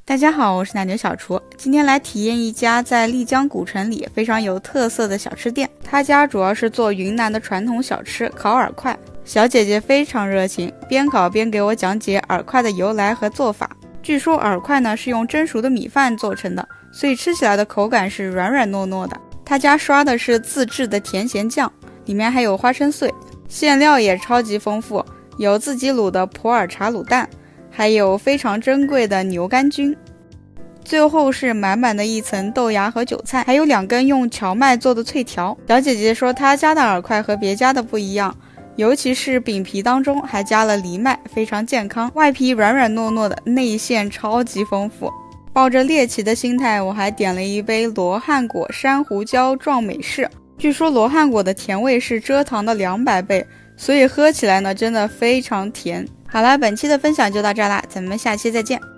大家好，我是奶牛小厨，今天来体验一家在丽江古城里非常有特色的小吃店。他家主要是做云南的传统小吃烤饵块，小姐姐非常热情，边烤边给我讲解饵块的由来和做法。据说饵块呢是用蒸熟的米饭做成的，所以吃起来的口感是软软糯糯的。他家刷的是自制的甜咸酱，里面还有花生碎，馅料也超级丰富，有自己卤的普洱茶卤蛋，还有非常珍贵的牛肝菌，最后是满满的一层豆芽和韭菜，还有2根用荞麦做的脆条。小姐姐说她家的饵块和别家的不一样，尤其是饼皮当中还加了藜麦，非常健康，外皮软软糯糯的，内馅超级丰富。抱着猎奇的心态，我还点了一杯罗汉果山胡椒撞美式。据说罗汉果的甜味是蔗糖的200倍，所以喝起来呢真的非常甜。好了，本期的分享就到这啦，咱们下期再见。